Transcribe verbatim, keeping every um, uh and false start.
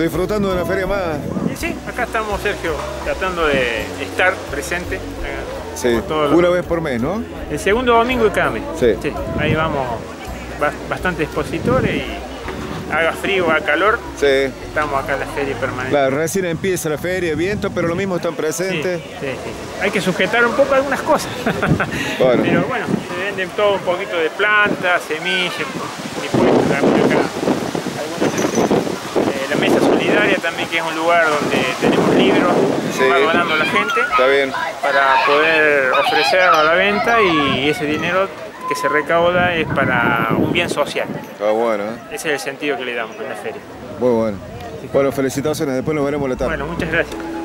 disfrutando de una feria más. Y sí, acá estamos, Sergio, tratando de estar presente. Sí, una vez por mes, ¿no? El segundo domingo de cada mes. Sí. Sí, ahí vamos, bastantes expositores y haga frío, haga calor, sí. Estamos acá en la feria permanente. Claro, recién empieza la feria, viento, pero lo mismo están presentes. Sí, sí, sí. Hay que sujetar un poco algunas cosas. Bueno. Pero bueno, se venden todo un poquito de plantas, semillas, y pues acá, algunas, eh, la mesa solidaria también, que es un lugar donde tenemos libros, sí. Va donando la gente. Está bien. Para poder ofrecerlo a la venta y ese dinero que se recauda es para un bien social. Está bueno, ¿eh? Ese es el sentido que le damos en la feria. Muy bueno. Bueno, felicitaciones, después nos veremos la tarde. Bueno, muchas gracias.